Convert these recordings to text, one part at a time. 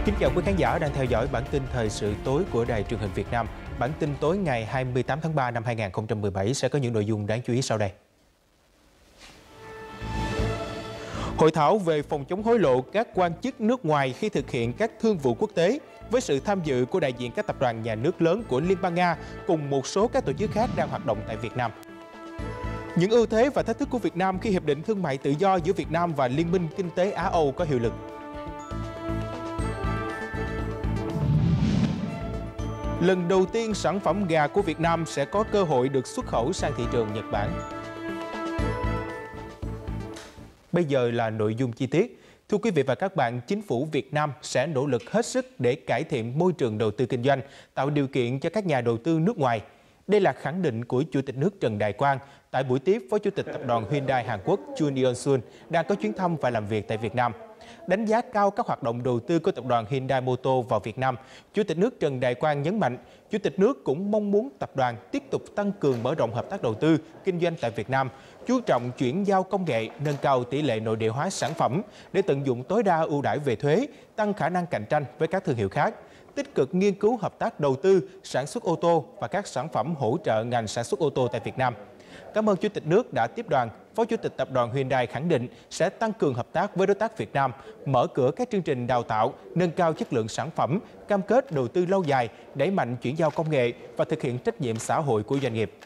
Kính chào quý khán giả đang theo dõi bản tin thời sự tối của Đài Truyền hình Việt Nam. Bản tin tối ngày 28 tháng 3 năm 2017 sẽ có những nội dung đáng chú ý sau đây. Hội thảo về phòng chống hối lộ các quan chức nước ngoài khi thực hiện các thương vụ quốc tế với sự tham dự của đại diện các tập đoàn nhà nước lớn của Liên bang Nga cùng một số các tổ chức khác đang hoạt động tại Việt Nam. Những ưu thế và thách thức của Việt Nam khi Hiệp định Thương mại Tự do giữa Việt Nam và Liên minh Kinh tế Á-Âu có hiệu lực. Lần đầu tiên sản phẩm gà của Việt Nam sẽ có cơ hội được xuất khẩu sang thị trường Nhật Bản. Bây giờ là nội dung chi tiết. Thưa quý vị và các bạn, Chính phủ Việt Nam sẽ nỗ lực hết sức để cải thiện môi trường đầu tư kinh doanh, tạo điều kiện cho các nhà đầu tư nước ngoài. Đây là khẳng định của Chủ tịch nước Trần Đại Quang tại buổi tiếp Phó Chủ tịch Tập đoàn Hyundai Hàn Quốc Jun Yeon-sun đang có chuyến thăm và làm việc tại Việt Nam. Đánh giá cao các hoạt động đầu tư của Tập đoàn Hyundai Motor vào Việt Nam, Chủ tịch nước Trần Đại Quang nhấn mạnh, Chủ tịch nước cũng mong muốn tập đoàn tiếp tục tăng cường mở rộng hợp tác đầu tư, kinh doanh tại Việt Nam, chú trọng chuyển giao công nghệ, nâng cao tỷ lệ nội địa hóa sản phẩm để tận dụng tối đa ưu đãi về thuế, tăng khả năng cạnh tranh với các thương hiệu khác, tích cực nghiên cứu hợp tác đầu tư, sản xuất ô tô và các sản phẩm hỗ trợ ngành sản xuất ô tô tại Việt Nam. Cảm ơn Chủ tịch nước đã tiếp đoàn. Phó Chủ tịch Tập đoàn Hyundai khẳng định sẽ tăng cường hợp tác với đối tác Việt Nam, mở cửa các chương trình đào tạo, nâng cao chất lượng sản phẩm, cam kết đầu tư lâu dài, đẩy mạnh chuyển giao công nghệ và thực hiện trách nhiệm xã hội của doanh nghiệp.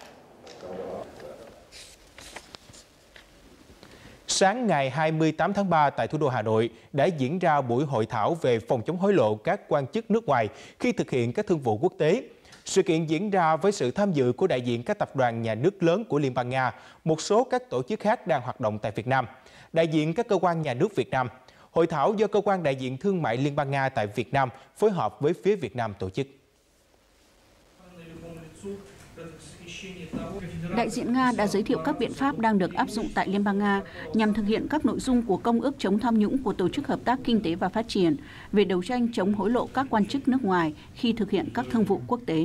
Sáng ngày 28 tháng 3 tại thủ đô Hà Nội đã diễn ra buổi hội thảo về phòng chống hối lộ các quan chức nước ngoài khi thực hiện các thương vụ quốc tế. Sự kiện diễn ra với sự tham dự của đại diện các tập đoàn nhà nước lớn của Liên bang Nga, một số các tổ chức khác đang hoạt động tại Việt Nam, đại diện các cơ quan nhà nước Việt Nam. Hội thảo do Cơ quan Đại diện Thương mại Liên bang Nga tại Việt Nam phối hợp với phía Việt Nam tổ chức. Đại diện Nga đã giới thiệu các biện pháp đang được áp dụng tại Liên bang Nga nhằm thực hiện các nội dung của Công ước chống tham nhũng của Tổ chức Hợp tác Kinh tế và Phát triển về đấu tranh chống hối lộ các quan chức nước ngoài khi thực hiện các thương vụ quốc tế.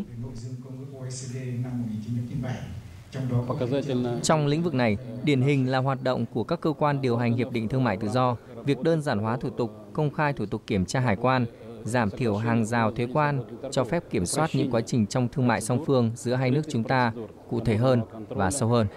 Trong lĩnh vực này, điển hình là hoạt động của các cơ quan điều hành Hiệp định Thương mại Tự do, việc đơn giản hóa thủ tục, công khai thủ tục kiểm tra hải quan, giảm thiểu hàng rào thuế quan, cho phép kiểm soát những quá trình trong thương mại song phương giữa hai nước chúng ta cụ thể hơn và sâu hơn.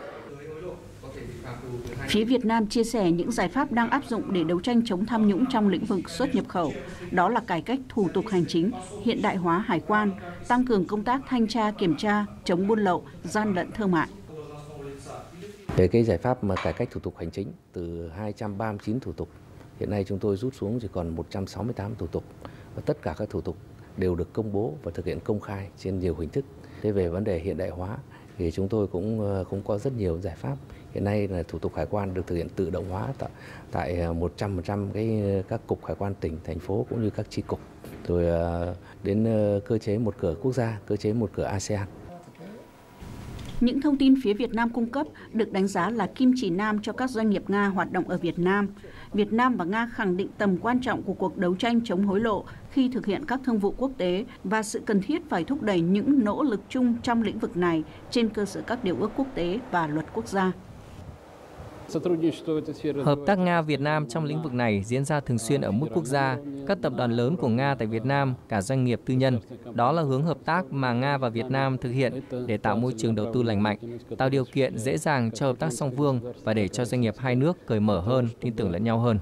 Phía Việt Nam chia sẻ những giải pháp đang áp dụng để đấu tranh chống tham nhũng trong lĩnh vực xuất nhập khẩu, đó là cải cách thủ tục hành chính, hiện đại hóa hải quan, tăng cường công tác thanh tra kiểm tra, chống buôn lậu, gian lận thương mại. Về cái giải pháp mà cải cách thủ tục hành chính từ 239 thủ tục, hiện nay chúng tôi rút xuống chỉ còn 168 thủ tục. Và tất cả các thủ tục đều được công bố và thực hiện công khai trên nhiều hình thức. Thế về vấn đề hiện đại hóa thì chúng tôi cũng có rất nhiều giải pháp. Hiện nay là thủ tục hải quan được thực hiện tự động hóa tại 100% các cục hải quan tỉnh, thành phố cũng như các chi cục. Rồi đến cơ chế một cửa quốc gia, cơ chế một cửa ASEAN. Những thông tin phía Việt Nam cung cấp được đánh giá là kim chỉ nam cho các doanh nghiệp Nga hoạt động ở Việt Nam. Việt Nam và Nga khẳng định tầm quan trọng của cuộc đấu tranh chống hối lộ khi thực hiện các thương vụ quốc tế và sự cần thiết phải thúc đẩy những nỗ lực chung trong lĩnh vực này trên cơ sở các điều ước quốc tế và luật quốc gia. Hợp tác Nga-Việt Nam trong lĩnh vực này diễn ra thường xuyên ở mức quốc gia, các tập đoàn lớn của Nga tại Việt Nam, cả doanh nghiệp tư nhân. Đó là hướng hợp tác mà Nga và Việt Nam thực hiện để tạo môi trường đầu tư lành mạnh, tạo điều kiện dễ dàng cho hợp tác song phương và để cho doanh nghiệp hai nước cởi mở hơn, tin tưởng lẫn nhau hơn.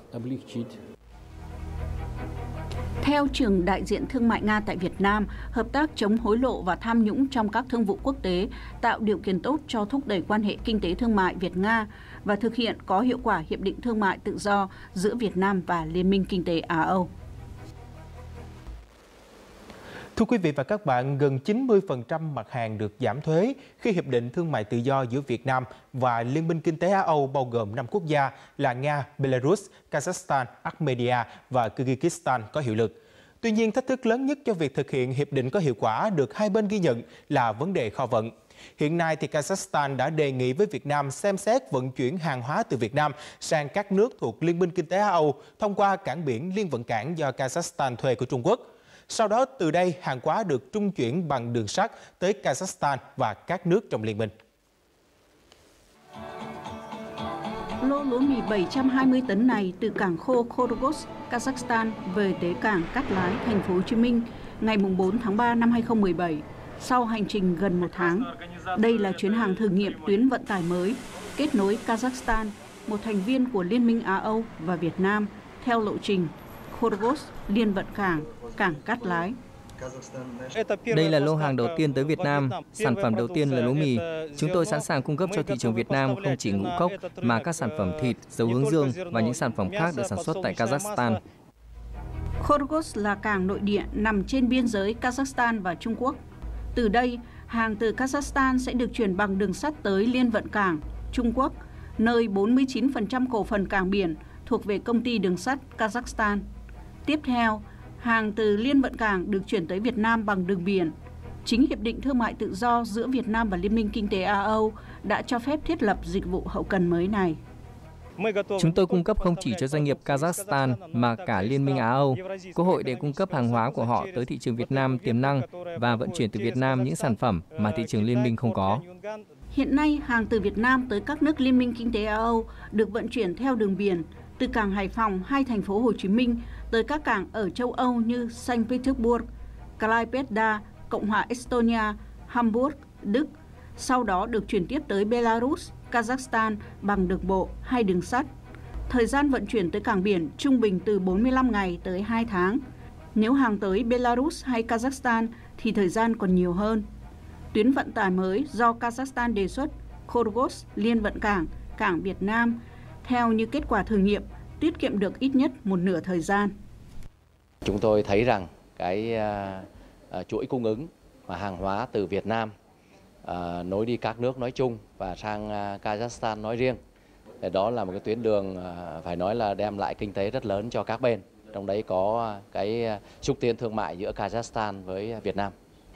Theo trưởng đại diện thương mại Nga tại Việt Nam, hợp tác chống hối lộ và tham nhũng trong các thương vụ quốc tế tạo điều kiện tốt cho thúc đẩy quan hệ kinh tế thương mại Việt-Nga và thực hiện có hiệu quả Hiệp định Thương mại Tự do giữa Việt Nam và Liên minh Kinh tế Á-Âu. Thưa quý vị và các bạn, gần 90% mặt hàng được giảm thuế khi Hiệp định Thương mại Tự do giữa Việt Nam và Liên minh Kinh tế Á-Âu bao gồm 5 quốc gia là Nga, Belarus, Kazakhstan, Armenia và Kyrgyzstan có hiệu lực. Tuy nhiên, thách thức lớn nhất cho việc thực hiện hiệp định có hiệu quả được hai bên ghi nhận là vấn đề kho vận. Hiện nay, thì Kazakhstan đã đề nghị với Việt Nam xem xét vận chuyển hàng hóa từ Việt Nam sang các nước thuộc Liên minh Kinh tế Á-Âu thông qua cảng biển Liên vận cảng do Kazakhstan thuê của Trung Quốc. Sau đó, từ đây, hàng hóa được trung chuyển bằng đường sắt tới Kazakhstan và các nước trong liên minh. Lô lúa mì 720 tấn này từ cảng khô Khodrogos, Kazakhstan về tới cảng Cát Lái, thành phố Hồ Chí Minh ngày 4 tháng 3 năm 2017, sau hành trình gần 1 tháng. Đây là chuyến hàng thử nghiệm tuyến vận tải mới, kết nối Kazakhstan, một thành viên của Liên minh Á-Âu và Việt Nam, theo lộ trình Khodrogos, Liên vận cảng, cảng Cát Lái. Đây là lô hàng đầu tiên tới Việt Nam, sản phẩm đầu tiên là lúa mì. Chúng tôi sẵn sàng cung cấp cho thị trường Việt Nam không chỉ ngũ cốc mà các sản phẩm thịt, dầu hướng dương và những sản phẩm khác được sản xuất tại Kazakhstan. Khodrogos là cảng nội địa nằm trên biên giới Kazakhstan và Trung Quốc. Từ đây, hàng từ Kazakhstan sẽ được chuyển bằng đường sắt tới Liên vận cảng, Trung Quốc, nơi 49% cổ phần cảng biển thuộc về công ty đường sắt Kazakhstan. Tiếp theo, hàng từ Liên vận cảng được chuyển tới Việt Nam bằng đường biển. Chính Hiệp định Thương mại Tự do giữa Việt Nam và Liên minh Kinh tế Á-Âu đã cho phép thiết lập dịch vụ hậu cần mới này. Chúng tôi cung cấp không chỉ cho doanh nghiệp Kazakhstan mà cả Liên minh Á-Âu, cơ hội để cung cấp hàng hóa của họ tới thị trường Việt Nam tiềm năng và vận chuyển từ Việt Nam những sản phẩm mà thị trường Liên minh không có. Hiện nay, hàng từ Việt Nam tới các nước Liên minh Kinh tế Á-Âu được vận chuyển theo đường biển từ cảng Hải Phòng hay thành phố Hồ Chí Minh tới các cảng ở châu Âu như Saint Petersburg, Klaipėda, Cộng hòa Estonia, Hamburg, Đức, sau đó được chuyển tiếp tới Belarus, Kazakhstan bằng đường bộ hay đường sắt. Thời gian vận chuyển tới cảng biển trung bình từ 45 ngày tới 2 tháng. Nếu hàng tới Belarus hay Kazakhstan thì thời gian còn nhiều hơn. Tuyến vận tải mới do Kazakhstan đề xuất, Khodrogos, Liên vận cảng, cảng Việt Nam, theo như kết quả thử nghiệm, tiết kiệm được ít nhất một nửa thời gian. Chúng tôi thấy rằng cái chuỗi cung ứng và hàng hóa từ Việt Nam nối đi các nước nói chung và sang Kazakhstan nói riêng. Đó là một cái tuyến đường phải nói là đem lại kinh tế rất lớn cho các bên. Trong đấy có cái xúc tiến thương mại giữa Kazakhstan với Việt Nam.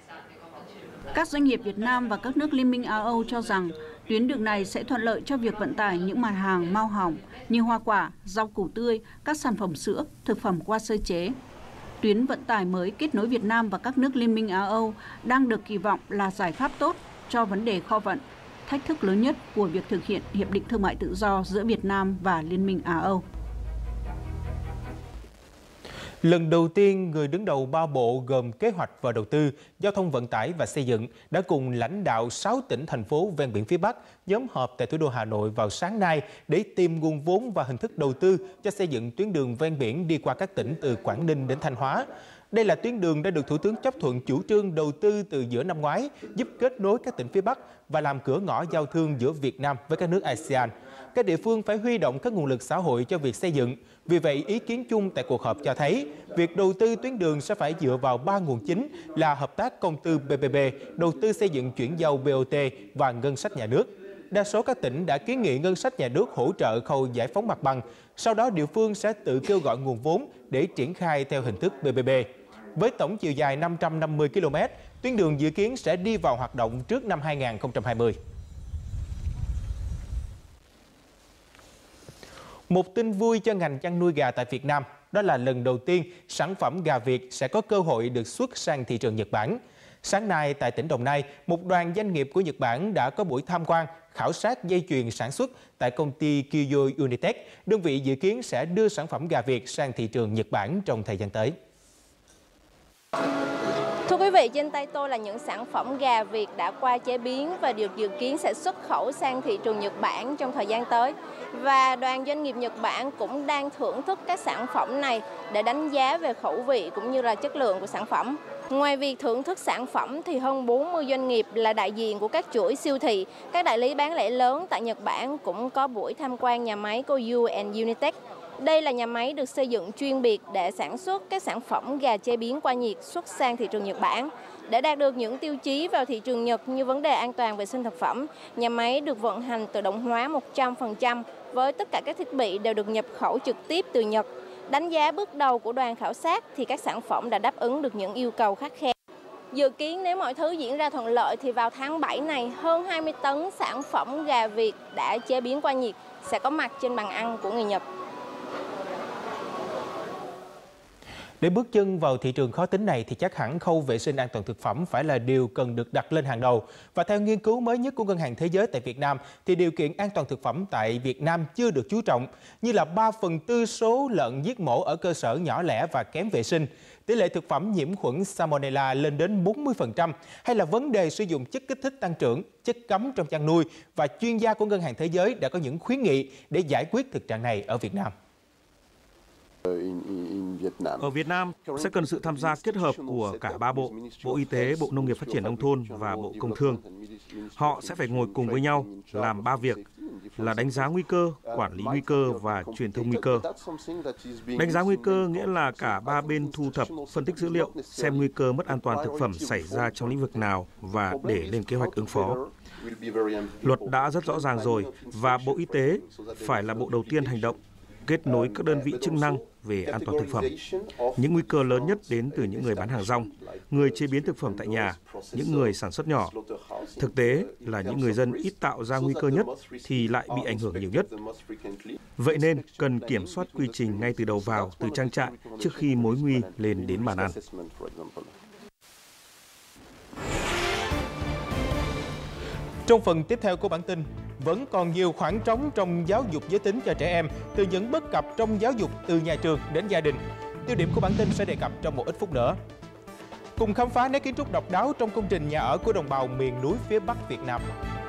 Các doanh nghiệp Việt Nam và các nước Liên minh Á-Âu cho rằng tuyến đường này sẽ thuận lợi cho việc vận tải những mặt hàng mau hỏng như hoa quả, rau củ tươi, các sản phẩm sữa, thực phẩm qua sơ chế. Tuyến vận tải mới kết nối Việt Nam và các nước Liên minh Á-Âu đang được kỳ vọng là giải pháp tốt cho vấn đề kho vận, thách thức lớn nhất của việc thực hiện Hiệp định Thương mại Tự do giữa Việt Nam và Liên minh Á-Âu. Lần đầu tiên, người đứng đầu 3 bộ gồm Kế hoạch và Đầu tư, Giao thông Vận tải và Xây dựng đã cùng lãnh đạo 6 tỉnh, thành phố ven biển phía Bắc nhóm họp tại thủ đô Hà Nội vào sáng nay để tìm nguồn vốn và hình thức đầu tư cho xây dựng tuyến đường ven biển đi qua các tỉnh từ Quảng Ninh đến Thanh Hóa. Đây là tuyến đường đã được Thủ tướng chấp thuận chủ trương đầu tư từ giữa năm ngoái, giúp kết nối các tỉnh phía Bắc và làm cửa ngõ giao thương giữa Việt Nam với các nước ASEAN. Các địa phương phải huy động các nguồn lực xã hội cho việc xây dựng. Vì vậy, ý kiến chung tại cuộc họp cho thấy, việc đầu tư tuyến đường sẽ phải dựa vào 3 nguồn chính là hợp tác công tư PPP, đầu tư xây dựng chuyển giao BOT và ngân sách nhà nước. Đa số các tỉnh đã kiến nghị ngân sách nhà nước hỗ trợ khâu giải phóng mặt bằng, sau đó địa phương sẽ tự kêu gọi nguồn vốn để triển khai theo hình thức PPP. Với tổng chiều dài 550 km, tuyến đường dự kiến sẽ đi vào hoạt động trước năm 2020. Một tin vui cho ngành chăn nuôi gà tại Việt Nam, đó là lần đầu tiên sản phẩm gà Việt sẽ có cơ hội được xuất sang thị trường Nhật Bản. Sáng nay tại tỉnh Đồng Nai, một đoàn doanh nghiệp của Nhật Bản đã có buổi tham quan, khảo sát dây chuyền sản xuất tại công ty Kyoyo Unitech. Đơn vị dự kiến sẽ đưa sản phẩm gà Việt sang thị trường Nhật Bản trong thời gian tới. Thưa quý vị, trên tay tôi là những sản phẩm gà Việt đã qua chế biến và được dự kiến sẽ xuất khẩu sang thị trường Nhật Bản trong thời gian tới. Và đoàn doanh nghiệp Nhật Bản cũng đang thưởng thức các sản phẩm này để đánh giá về khẩu vị cũng như là chất lượng của sản phẩm. Ngoài việc thưởng thức sản phẩm thì hơn 40 doanh nghiệp là đại diện của các chuỗi siêu thị, các đại lý bán lẻ lớn tại Nhật Bản cũng có buổi tham quan nhà máy Kyoyo Unitech. Đây là nhà máy được xây dựng chuyên biệt để sản xuất các sản phẩm gà chế biến qua nhiệt xuất sang thị trường Nhật Bản. Để đạt được những tiêu chí vào thị trường Nhật như vấn đề an toàn vệ sinh thực phẩm, nhà máy được vận hành tự động hóa 100% với tất cả các thiết bị đều được nhập khẩu trực tiếp từ Nhật. Đánh giá bước đầu của đoàn khảo sát thì các sản phẩm đã đáp ứng được những yêu cầu khắt khe. Dự kiến nếu mọi thứ diễn ra thuận lợi thì vào tháng 7 này, hơn 20 tấn sản phẩm gà Việt đã chế biến qua nhiệt sẽ có mặt trên bàn ăn của người Nhật. Để bước chân vào thị trường khó tính này thì chắc hẳn khâu vệ sinh an toàn thực phẩm phải là điều cần được đặt lên hàng đầu. Và theo nghiên cứu mới nhất của Ngân hàng Thế giới tại Việt Nam thì điều kiện an toàn thực phẩm tại Việt Nam chưa được chú trọng, như là 3/4 số lợn giết mổ ở cơ sở nhỏ lẻ và kém vệ sinh, tỷ lệ thực phẩm nhiễm khuẩn Salmonella lên đến 40%, hay là vấn đề sử dụng chất kích thích tăng trưởng, chất cấm trong chăn nuôi, và chuyên gia của Ngân hàng Thế giới đã có những khuyến nghị để giải quyết thực trạng này ở Việt Nam. Ở Việt Nam sẽ cần sự tham gia kết hợp của cả ba bộ, Bộ Y tế, Bộ Nông nghiệp Phát triển Nông thôn và Bộ Công Thương. Họ sẽ phải ngồi cùng với nhau làm 3 việc là đánh giá nguy cơ, quản lý nguy cơ và truyền thông nguy cơ. Đánh giá nguy cơ nghĩa là cả ba bên thu thập, phân tích dữ liệu, xem nguy cơ mất an toàn thực phẩm xảy ra trong lĩnh vực nào và để lên kế hoạch ứng phó. Luật đã rất rõ ràng rồi và Bộ Y tế phải là bộ đầu tiên hành động, kết nối các đơn vị chức năng về an toàn thực phẩm. Những nguy cơ lớn nhất đến từ những người bán hàng rong, người chế biến thực phẩm tại nhà, những người sản xuất nhỏ. Thực tế là những người dân ít tạo ra nguy cơ nhất thì lại bị ảnh hưởng nhiều nhất. Vậy nên cần kiểm soát quy trình ngay từ đầu vào, từ trang trại trước khi mối nguy lên đến bàn ăn. Trong phần tiếp theo của bản tin, vẫn còn nhiều khoảng trống trong giáo dục giới tính cho trẻ em, từ những bất cập trong giáo dục từ nhà trường đến gia đình. Tiêu điểm của bản tin sẽ đề cập trong một ít phút nữa. Cùng khám phá nét kiến trúc độc đáo trong công trình nhà ở của đồng bào miền núi phía Bắc Việt Nam.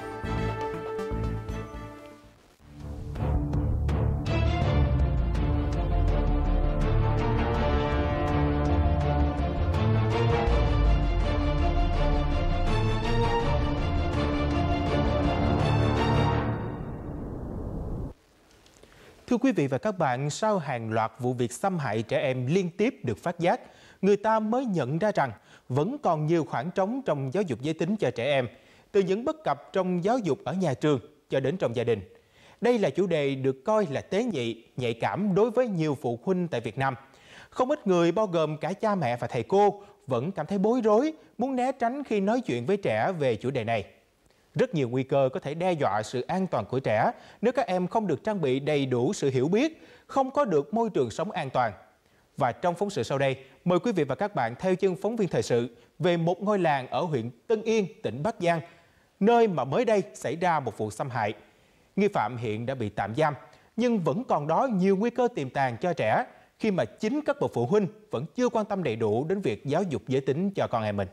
Thưa quý vị và các bạn, sau hàng loạt vụ việc xâm hại trẻ em liên tiếp được phát giác, người ta mới nhận ra rằng vẫn còn nhiều khoảng trống trong giáo dục giới tính cho trẻ em, từ những bất cập trong giáo dục ở nhà trường cho đến trong gia đình. Đây là chủ đề được coi là tế nhị, nhạy cảm đối với nhiều phụ huynh tại Việt Nam. Không ít người, bao gồm cả cha mẹ và thầy cô, vẫn cảm thấy bối rối, muốn né tránh khi nói chuyện với trẻ về chủ đề này. Rất nhiều nguy cơ có thể đe dọa sự an toàn của trẻ nếu các em không được trang bị đầy đủ sự hiểu biết, không có được môi trường sống an toàn. Và trong phóng sự sau đây, mời quý vị và các bạn theo chân phóng viên thời sự về một ngôi làng ở huyện Tân Yên, tỉnh Bắc Giang, nơi mà mới đây xảy ra một vụ xâm hại. Nghi phạm hiện đã bị tạm giam, nhưng vẫn còn đó nhiều nguy cơ tiềm tàng cho trẻ khi mà chính các bậc phụ huynh vẫn chưa quan tâm đầy đủ đến việc giáo dục giới tính cho con em mình.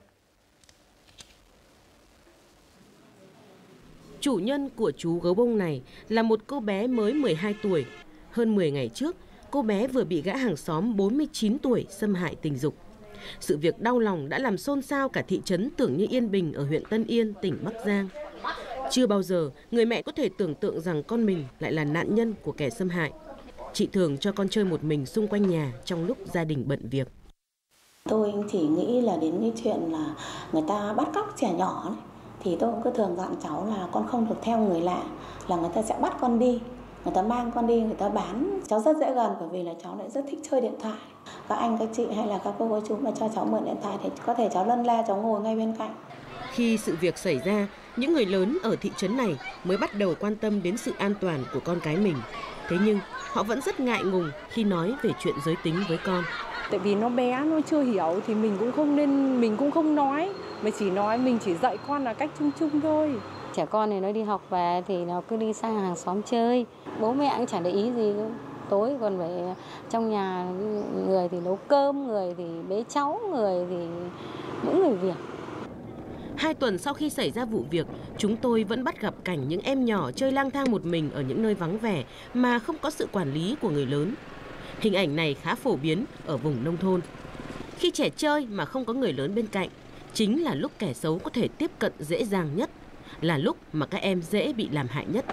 Chủ nhân của chú gấu bông này là một cô bé mới 12 tuổi. Hơn 10 ngày trước, cô bé vừa bị gã hàng xóm 49 tuổi xâm hại tình dục. Sự việc đau lòng đã làm xôn xao cả thị trấn tưởng như yên bình ở huyện Tân Yên, tỉnh Bắc Giang. Chưa bao giờ người mẹ có thể tưởng tượng rằng con mình lại là nạn nhân của kẻ xâm hại. Chị thường cho con chơi một mình xung quanh nhà trong lúc gia đình bận việc. Tôi chỉ nghĩ là đến cái chuyện là người ta bắt cóc trẻ nhỏ này. Thì tôi cũng cứ thường dặn cháu là con không được theo người lạ, là người ta sẽ bắt con đi, người ta mang con đi, người ta bán. Cháu rất dễ gần bởi vì là cháu lại rất thích chơi điện thoại. Các anh, các chị hay là các cô, các chú mà cho cháu mượn điện thoại thì có thể cháu lân la, cháu ngồi ngay bên cạnh. Khi sự việc xảy ra, những người lớn ở thị trấn này mới bắt đầu quan tâm đến sự an toàn của con cái mình. Thế nhưng họ vẫn rất ngại ngùng khi nói về chuyện giới tính với con. Tại vì nó bé, nó chưa hiểu thì mình cũng không nói, mà chỉ nói mình chỉ dạy con là cách chung chung thôi. Trẻ con này nó đi học về thì nó cứ đi sang hàng xóm chơi, bố mẹ cũng chẳng để ý gì, tối còn phải trong nhà, người thì nấu cơm, người thì bế cháu, người thì mỗi người việc. 2 tuần sau khi xảy ra vụ việc, chúng tôi vẫn bắt gặp cảnh những em nhỏ chơi lang thang một mình ở những nơi vắng vẻ mà không có sự quản lý của người lớn. Hình ảnh này khá phổ biến ở vùng nông thôn. Khi trẻ chơi mà không có người lớn bên cạnh, chính là lúc kẻ xấu có thể tiếp cận dễ dàng nhất, là lúc mà các em dễ bị làm hại nhất.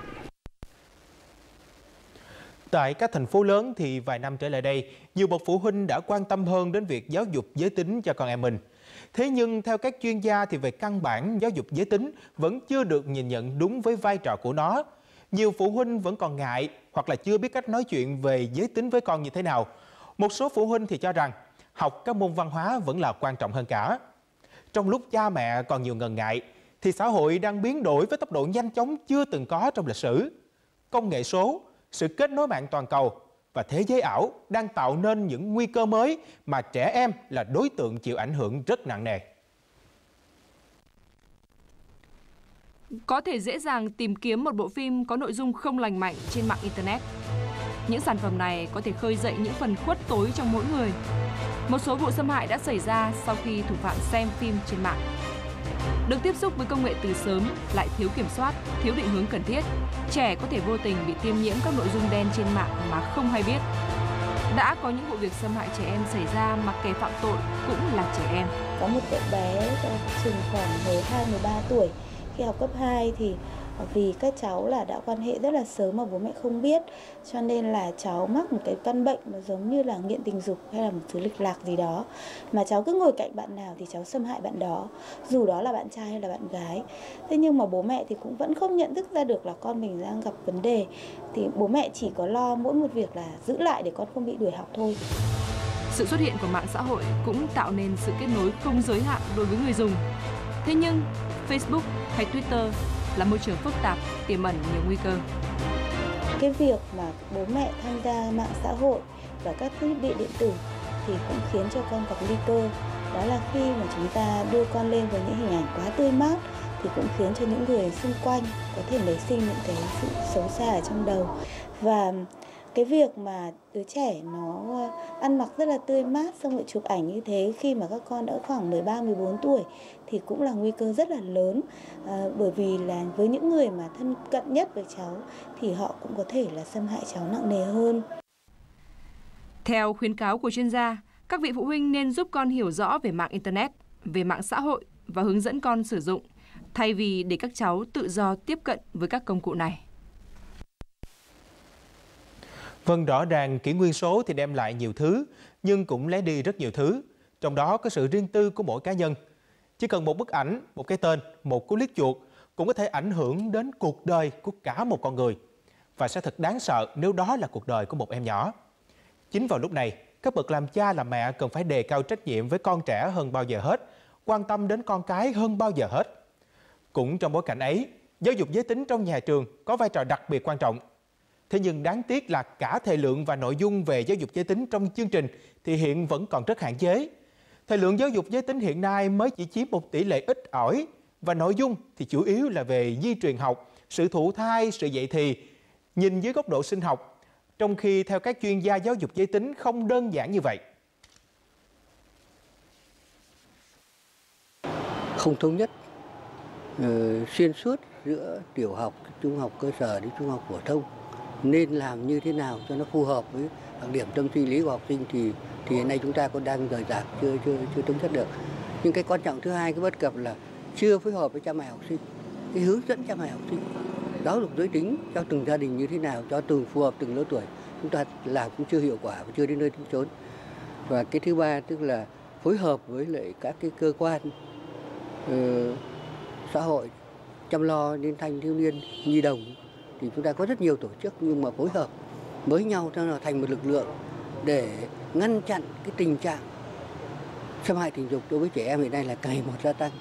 Tại các thành phố lớn thì vài năm trở lại đây, nhiều bậc phụ huynh đã quan tâm hơn đến việc giáo dục giới tính cho con em mình. Thế nhưng theo các chuyên gia thì về căn bản giáo dục giới tính vẫn chưa được nhìn nhận đúng với vai trò của nó. Nhiều phụ huynh vẫn còn ngại hoặc là chưa biết cách nói chuyện về giới tính với con như thế nào. Một số phụ huynh thì cho rằng học các môn văn hóa vẫn là quan trọng hơn cả. Trong lúc cha mẹ còn nhiều ngần ngại, thì xã hội đang biến đổi với tốc độ nhanh chóng chưa từng có trong lịch sử. Công nghệ số, sự kết nối mạng toàn cầu và thế giới ảo đang tạo nên những nguy cơ mới mà trẻ em là đối tượng chịu ảnh hưởng rất nặng nề. Có thể dễ dàng tìm kiếm một bộ phim có nội dung không lành mạnh trên mạng Internet. Những sản phẩm này có thể khơi dậy những phần khuất tối trong mỗi người. Một số vụ xâm hại đã xảy ra sau khi thủ phạm xem phim trên mạng. Được tiếp xúc với công nghệ từ sớm, lại thiếu kiểm soát, thiếu định hướng cần thiết, trẻ có thể vô tình bị tiêm nhiễm các nội dung đen trên mạng mà không hay biết. Đã có những vụ việc xâm hại trẻ em xảy ra mà kẻ phạm tội cũng là trẻ em. Có một cậu bé chừng khoảng 12-13 tuổi, khi học cấp 2 thì vì các cháu là đã quan hệ rất là sớm mà bố mẹ không biết, cho nên là cháu mắc một cái căn bệnh mà giống như là nghiện tình dục hay là một thứ lịch lạc gì đó, mà cháu cứ ngồi cạnh bạn nào thì cháu xâm hại bạn đó, dù đó là bạn trai hay là bạn gái. Thế nhưng mà bố mẹ thì cũng vẫn không nhận thức ra được là con mình đang gặp vấn đề, thì bố mẹ chỉ có lo mỗi một việc là giữ lại để con không bị đuổi học thôi. Sự xuất hiện của mạng xã hội cũng tạo nên sự kết nối không giới hạn đối với người dùng. Thế nhưng Facebook hay Twitter là môi trường phức tạp, tiềm ẩn nhiều nguy cơ. Cái việc mà bố mẹ tham gia mạng xã hội và các thiết bị điện tử thì cũng khiến cho con gặp nguy cơ. Đó là khi mà chúng ta đưa con lên với những hình ảnh quá tươi mát thì cũng khiến cho những người xung quanh có thể nảy sinh những cái sự xấu xa ở trong đầu. Và cái việc mà đứa trẻ nó ăn mặc rất là tươi mát xong rồi chụp ảnh như thế khi mà các con đã khoảng 13-14 tuổi thì cũng là nguy cơ rất là lớn, bởi vì là với những người mà thân cận nhất với cháu thì họ cũng có thể là xâm hại cháu nặng nề hơn. Theo khuyến cáo của chuyên gia, các vị phụ huynh nên giúp con hiểu rõ về mạng Internet, về mạng xã hội và hướng dẫn con sử dụng, thay vì để các cháu tự do tiếp cận với các công cụ này. Vâng, rõ ràng kỷ nguyên số thì đem lại nhiều thứ, nhưng cũng lấy đi rất nhiều thứ. Trong đó có sự riêng tư của mỗi cá nhân. Chỉ cần một bức ảnh, một cái tên, một cú click chuột cũng có thể ảnh hưởng đến cuộc đời của cả một con người. Và sẽ thật đáng sợ nếu đó là cuộc đời của một em nhỏ. Chính vào lúc này, các bậc làm cha làm mẹ cần phải đề cao trách nhiệm với con trẻ hơn bao giờ hết, quan tâm đến con cái hơn bao giờ hết. Cũng trong bối cảnh ấy, giáo dục giới tính trong nhà trường có vai trò đặc biệt quan trọng. Thế nhưng đáng tiếc là cả thời lượng và nội dung về giáo dục giới tính trong chương trình thì hiện vẫn còn rất hạn chế. Thời lượng giáo dục giới tính hiện nay mới chỉ chiếm một tỷ lệ ít ỏi và nội dung thì chủ yếu là về di truyền học, sự thụ thai, sự dậy thì, nhìn dưới góc độ sinh học, trong khi theo các chuyên gia giáo dục giới tính không đơn giản như vậy. Không thống nhất, xuyên suốt giữa tiểu học, trung học cơ sở đến trung học phổ thông. Nên làm như thế nào cho nó phù hợp với đặc điểm tâm sinh lý của học sinh thì hiện nay chúng ta còn đang rời rạc, chưa thống nhất được. Nhưng cái quan trọng thứ hai, cái bất cập là chưa phối hợp với cha mẹ học sinh, cái hướng dẫn cha mẹ học sinh giáo dục giới tính cho từng gia đình như thế nào, cho từng phù hợp từng lứa tuổi, chúng ta làm cũng chưa hiệu quả và chưa đến nơi đến chốn. Và cái thứ ba tức là phối hợp với lại các cái cơ quan xã hội chăm lo đến thanh thiếu niên, nhi đồng. Thì chúng ta có rất nhiều tổ chức nhưng mà phối hợp với nhau cho nó thành một lực lượng để ngăn chặn cái tình trạng xâm hại tình dục đối với trẻ em hiện nay là ngày một gia tăng.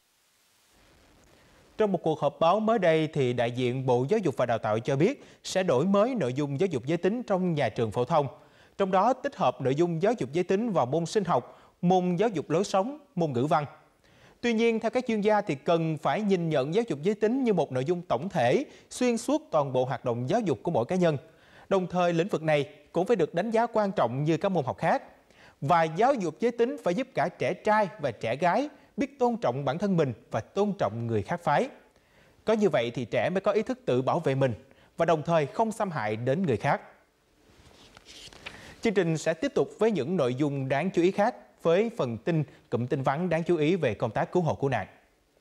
Trong một cuộc họp báo mới đây thì đại diện Bộ Giáo dục và Đào tạo cho biết sẽ đổi mới nội dung giáo dục giới tính trong nhà trường phổ thông. Trong đó tích hợp nội dung giáo dục giới tính vào môn sinh học, môn giáo dục lối sống, môn ngữ văn. Tuy nhiên, theo các chuyên gia thì cần phải nhìn nhận giáo dục giới tính như một nội dung tổng thể, xuyên suốt toàn bộ hoạt động giáo dục của mỗi cá nhân. Đồng thời, lĩnh vực này cũng phải được đánh giá quan trọng như các môn học khác. Và giáo dục giới tính phải giúp cả trẻ trai và trẻ gái biết tôn trọng bản thân mình và tôn trọng người khác phái. Có như vậy thì trẻ mới có ý thức tự bảo vệ mình và đồng thời không xâm hại đến người khác. Chương trình sẽ tiếp tục với những nội dung đáng chú ý khác với phần cụm tin vắn đáng chú ý về công tác cứu hộ cứu nạn.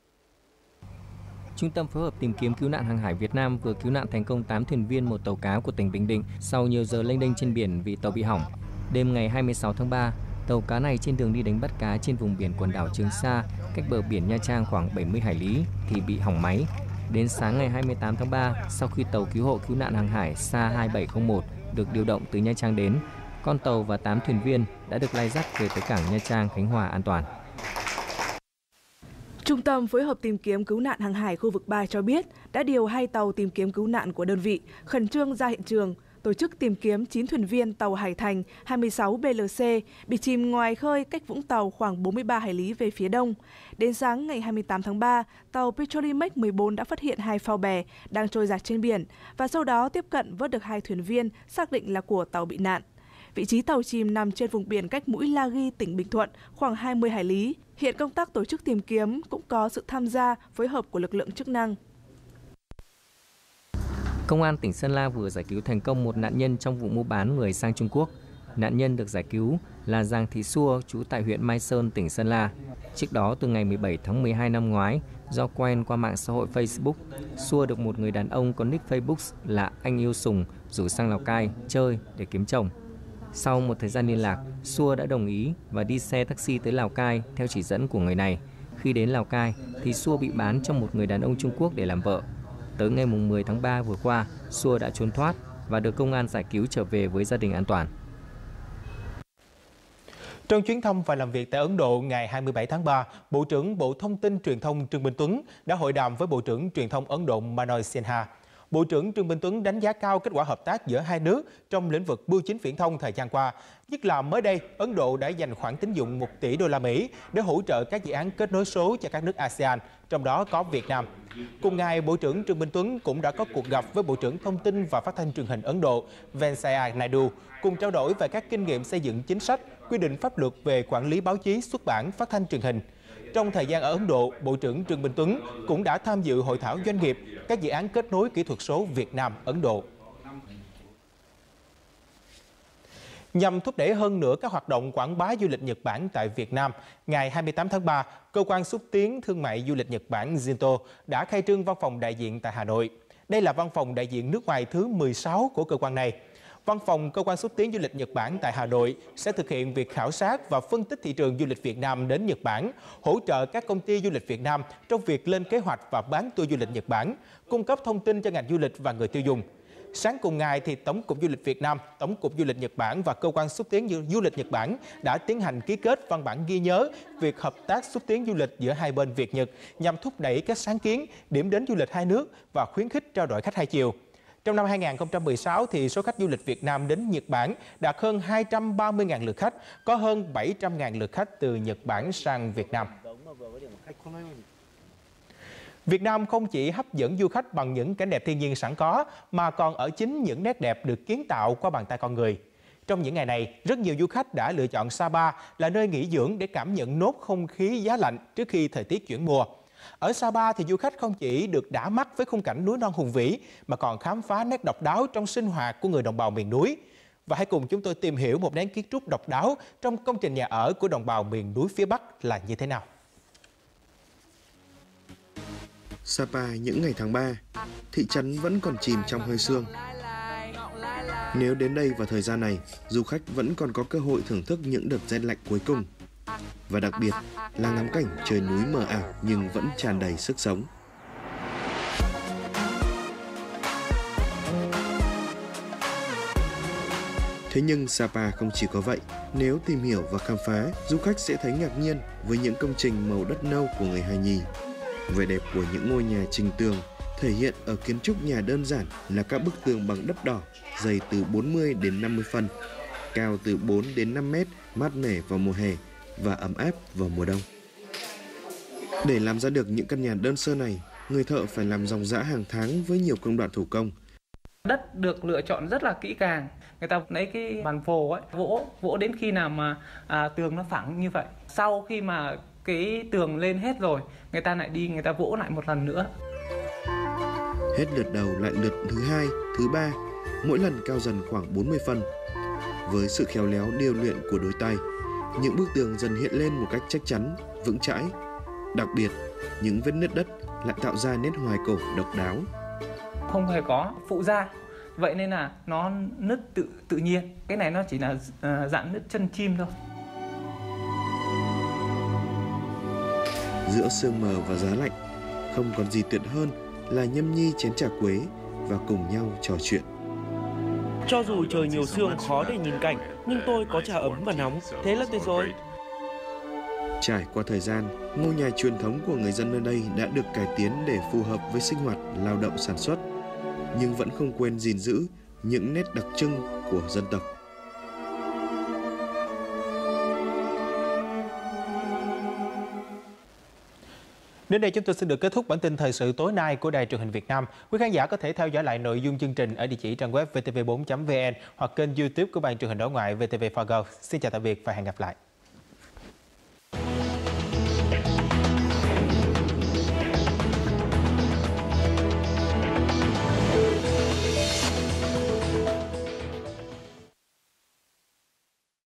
Trung tâm phối hợp tìm kiếm cứu nạn hàng hải Việt Nam vừa cứu nạn thành công 8 thuyền viên một tàu cá của tỉnh Bình Định sau nhiều giờ lênh đênh trên biển vì tàu bị hỏng. Đêm ngày 26 tháng 3, tàu cá này trên đường đi đánh bắt cá trên vùng biển quần đảo Trường Sa, cách bờ biển Nha Trang khoảng 70 hải lý thì bị hỏng máy. Đến sáng ngày 28 tháng 3, sau khi tàu cứu hộ cứu nạn hàng hải Sa 2701 được điều động từ Nha Trang đến, con tàu và 8 thuyền viên đã được lai dắt về tới cảng Nha Trang, Khánh Hòa an toàn. Trung tâm phối hợp tìm kiếm cứu nạn hàng hải khu vực 3 cho biết đã điều 2 tàu tìm kiếm cứu nạn của đơn vị khẩn trương ra hiện trường, tổ chức tìm kiếm 9 thuyền viên tàu Hải Thành 26 BLC bị chìm ngoài khơi cách Vũng Tàu khoảng 43 hải lý về phía đông. Đến sáng ngày 28 tháng 3, tàu Petrolimex 14 đã phát hiện 2 phao bè đang trôi dạt trên biển và sau đó tiếp cận vớt được 2 thuyền viên xác định là của tàu bị nạn. Vị trí tàu chìm nằm trên vùng biển cách mũi La Ghi, tỉnh Bình Thuận khoảng 20 hải lý. Hiện công tác tổ chức tìm kiếm cũng có sự tham gia phối hợp của lực lượng chức năng. Công an tỉnh Sơn La vừa giải cứu thành công một nạn nhân trong vụ mua bán người sang Trung Quốc. Nạn nhân được giải cứu là Giàng Thị Xua, trú tại huyện Mai Sơn, tỉnh Sơn La. Trước đó, từ ngày 17 tháng 12 năm ngoái, do quen qua mạng xã hội Facebook, Xua được một người đàn ông có nick Facebook là Anh Yêu Sùng rủ sang Lào Cai chơi để kiếm chồng. Sau một thời gian liên lạc, Xua đã đồng ý và đi xe taxi tới Lào Cai theo chỉ dẫn của người này. Khi đến Lào Cai thì Xua bị bán cho một người đàn ông Trung Quốc để làm vợ. Tới ngày 10 tháng 3 vừa qua, Xua đã trốn thoát và được công an giải cứu trở về với gia đình an toàn. Trong chuyến thăm và làm việc tại Ấn Độ ngày 27 tháng 3, Bộ trưởng Bộ Thông tin Truyền thông Trương Minh Tuấn đã hội đàm với Bộ trưởng Truyền thông Ấn Độ Manoj Sinha. Bộ trưởng Trương Minh Tuấn đánh giá cao kết quả hợp tác giữa hai nước trong lĩnh vực bưu chính viễn thông thời gian qua. Nhất là mới đây, Ấn Độ đã dành khoản tín dụng 1 tỷ đô la Mỹ để hỗ trợ các dự án kết nối số cho các nước ASEAN, trong đó có Việt Nam. Cùng ngày, Bộ trưởng Trương Minh Tuấn cũng đã có cuộc gặp với Bộ trưởng Thông tin và Phát thanh Truyền hình Ấn Độ Venkaiah Naidu, cùng trao đổi về các kinh nghiệm xây dựng chính sách, quy định pháp luật về quản lý báo chí, xuất bản, phát thanh truyền hình. Trong thời gian ở Ấn Độ, Bộ trưởng Trương Minh Tuấn cũng đã tham dự hội thảo doanh nghiệp, các dự án kết nối kỹ thuật số Việt Nam-Ấn Độ. Nhằm thúc đẩy hơn nữa các hoạt động quảng bá du lịch Nhật Bản tại Việt Nam, ngày 28 tháng 3, Cơ quan xúc tiến thương mại du lịch Nhật Bản JINTO đã khai trương văn phòng đại diện tại Hà Nội. Đây là văn phòng đại diện nước ngoài thứ 16 của cơ quan này. Văn phòng Cơ quan xúc tiến du lịch Nhật Bản tại Hà Nội sẽ thực hiện việc khảo sát và phân tích thị trường du lịch Việt Nam đến Nhật Bản, hỗ trợ các công ty du lịch Việt Nam trong việc lên kế hoạch và bán tour du lịch Nhật Bản, cung cấp thông tin cho ngành du lịch và người tiêu dùng. Sáng cùng ngày, thì Tổng cục Du lịch Việt Nam, Tổng cục Du lịch Nhật Bản và Cơ quan xúc tiến du lịch Nhật Bản đã tiến hành ký kết văn bản ghi nhớ việc hợp tác xúc tiến du lịch giữa hai bên Việt Nhật nhằm thúc đẩy các sáng kiến, điểm đến du lịch hai nước và khuyến khích trao đổi khách hai chiều. Trong năm 2016, thì số khách du lịch Việt Nam đến Nhật Bản đạt hơn 230.000 lượt khách, có hơn 700.000 lượt khách từ Nhật Bản sang Việt Nam. Việt Nam không chỉ hấp dẫn du khách bằng những cảnh đẹp thiên nhiên sẵn có, mà còn ở chính những nét đẹp được kiến tạo qua bàn tay con người. Trong những ngày này, rất nhiều du khách đã lựa chọn Sapa là nơi nghỉ dưỡng để cảm nhận nốt không khí giá lạnh trước khi thời tiết chuyển mùa. Ở Sapa thì du khách không chỉ được đả mắt với khung cảnh núi non hùng vĩ, mà còn khám phá nét độc đáo trong sinh hoạt của người đồng bào miền núi. Và hãy cùng chúng tôi tìm hiểu một nét kiến trúc độc đáo trong công trình nhà ở của đồng bào miền núi phía Bắc là như thế nào. Sapa những ngày tháng 3, thị trấn vẫn còn chìm trong hơi sương. Nếu đến đây vào thời gian này, du khách vẫn còn có cơ hội thưởng thức những đợt rét lạnh cuối cùng. Và đặc biệt là ngắm cảnh trời núi mờ ảo nhưng vẫn tràn đầy sức sống. Thế nhưng Sapa không chỉ có vậy. Nếu tìm hiểu và khám phá, du khách sẽ thấy ngạc nhiên với những công trình màu đất nâu của người Hà Nhì. Vẻ đẹp của những ngôi nhà trình tường thể hiện ở kiến trúc nhà đơn giản là các bức tường bằng đất đỏ, dày từ 40 đến 50 phân, cao từ 4 đến 5 mét, mát mẻ vào mùa hè và ấm áp vào mùa đông. Để làm ra được những căn nhà đơn sơ này, người thợ phải làm ròng rã hàng tháng với nhiều công đoạn thủ công. Đất được lựa chọn rất là kỹ càng. Người ta lấy cái bàn phồ ấy, vỗ đến khi nào mà tường nó phẳng như vậy. Sau khi mà cái tường lên hết rồi, người ta lại đi, người ta vỗ lại một lần nữa. Hết lượt đầu lại lượt thứ 2, thứ 3, mỗi lần cao dần khoảng 40 phân. Với sự khéo léo điêu luyện của đôi tay, những bức tường dần hiện lên một cách chắc chắn, vững chãi. Đặc biệt, những vết nứt đất lại tạo ra nét hoài cổ độc đáo. Không hề có phụ gia, vậy nên là nó nứt tự nhiên. Cái này nó chỉ là dạng nứt chân chim thôi. Giữa sương mờ và giá lạnh, không còn gì tuyệt hơn là nhâm nhi chén trà quế và cùng nhau trò chuyện. Cho dù trời nhiều sương khó để nhìn cảnh, nhưng tôi có trà ấm và nóng, thế là tuyệt rồi. Trải qua thời gian, ngôi nhà truyền thống của người dân nơi đây đã được cải tiến để phù hợp với sinh hoạt, lao động sản xuất, nhưng vẫn không quên gìn giữ những nét đặc trưng của dân tộc. Đến đây chúng tôi xin được kết thúc bản tin thời sự tối nay của Đài Truyền hình Việt Nam. Quý khán giả có thể theo dõi lại nội dung chương trình ở địa chỉ trang web vtv4.vn hoặc kênh YouTube của Ban Truyền hình Đối ngoại VTV4Go. Xin chào tạm biệt và hẹn gặp lại.